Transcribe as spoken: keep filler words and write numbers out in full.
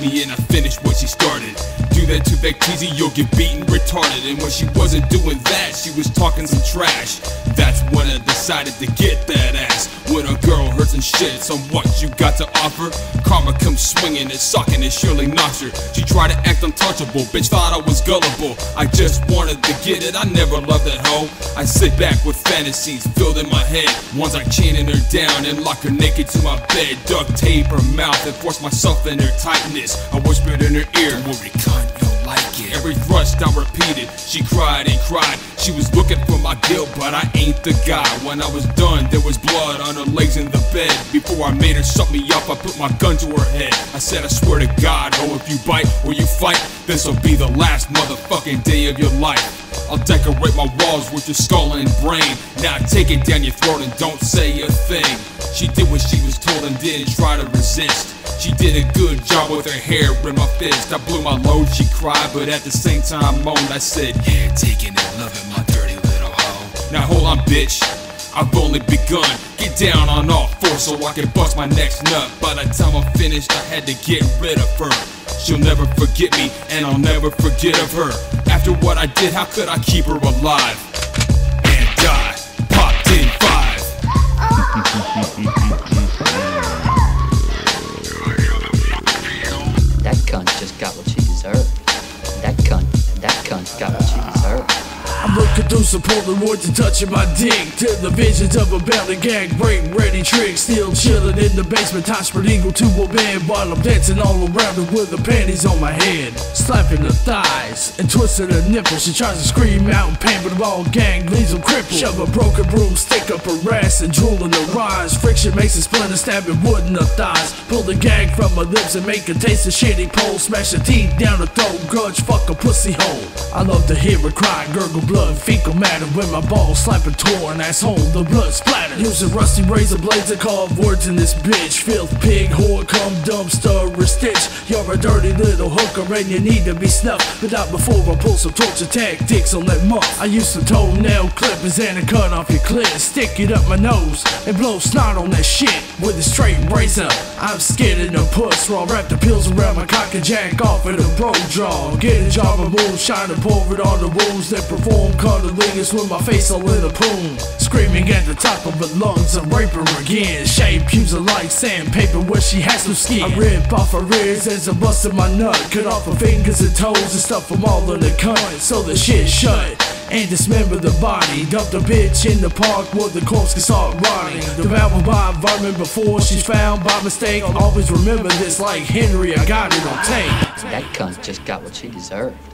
me and I finished what she started. Do that to VECTeezy, you'll get beaten retarded. And when she wasn't doing that, she was talking some trash. That's when I decided to get that ass. When a girl hurts and shits on what you got to offer, karma comes swinging and sucking and surely knocks her. She tried to act untouchable, bitch thought I was gullible. I just wanted to get it, I never loved that hoe. I sit back with fantasies filled in my head, ones like chaining her down and lock her naked to my bed. Duct tape her mouth and force myself in her tightness. I whispered in her ear, don't worry cunt, you'll like it. Every thrust I repeated, she cried and cried. She was looking for my guilt, but I ain't the guy. When I was done, there was blood on her legs in the bed. Before I made her suck me up, I put my gun to her head. I said, I swear to God, oh, if you bite or you fight, this'll be the last motherfucking day of your life. I'll decorate my walls with your skull and brain. Now take it down your throat and don't say a thing. She did what she was told and didn't try to resist. She did a good job with her hair in my fist. I blew my load, she cried, but at the same time moaned. I said, yeah, taking it, loving my dirty little hoe. Now hold on, bitch, I've only begun. Get down on all fours so I can bust my next nut. By the time I'm finished, I had to get rid of her. She'll never forget me, and I'll never forget of her. After what I did, how could I keep her alive? And I popped in five. That cunt just got what she deserved. That cunt, that cunt got what she deserved. I'm looking through some Polaroids and touching my dick to the visions of a belly gag, break ready trick. Still chilling in the basement, time spread eagle to a bed while I'm dancing all around her with the panties on my head, slapping her thighs and twisting her nipples. She tries to scream out in pain, but the ball gang leaves them crippled. Shove a broken broomstick up her ass and drool in her eyes. Friction makes a splinter, stabbing wood in her thighs. Pull the gag from her lips and make her taste the shitty pole. Smash her teeth down her throat, grudge fuck a pussy hole. I love to hear her cry, gurgle blood, fecal matter when my balls slap a torn asshole, the blood splatter. Using rusty razor blades to carve words in this bitch. Filth, pig, whore, cum, dumpster, or stitch. You're a dirty little hooker and you need to be snuffed. But not before I pull some torture tactics on that muff. I use some toenail clippers and a cut off your clit. Stick it up my nose and blow snot on that shit with a straight razor. I'm scared in the puss, so I'll wrap the pills around my cock and jack off in a bro draw. Get a jar of moonshine and pour it on the wounds that perform cunnilingus with my face all in a poon. Screaming at the top of her lungs, I rape her again. Shape user like sandpaper where she has no skin. I rip off her ears as I busted my nut. Cut off her fingers and toes and stuff them all in the cunt so the shit shut. And dismember the body, dump the bitch in the park where the corpse can start rotting. Devoured by environment before she's found by mistake. I'll always remember this like Henry, I got it on tape. That cunt just got what she deserved.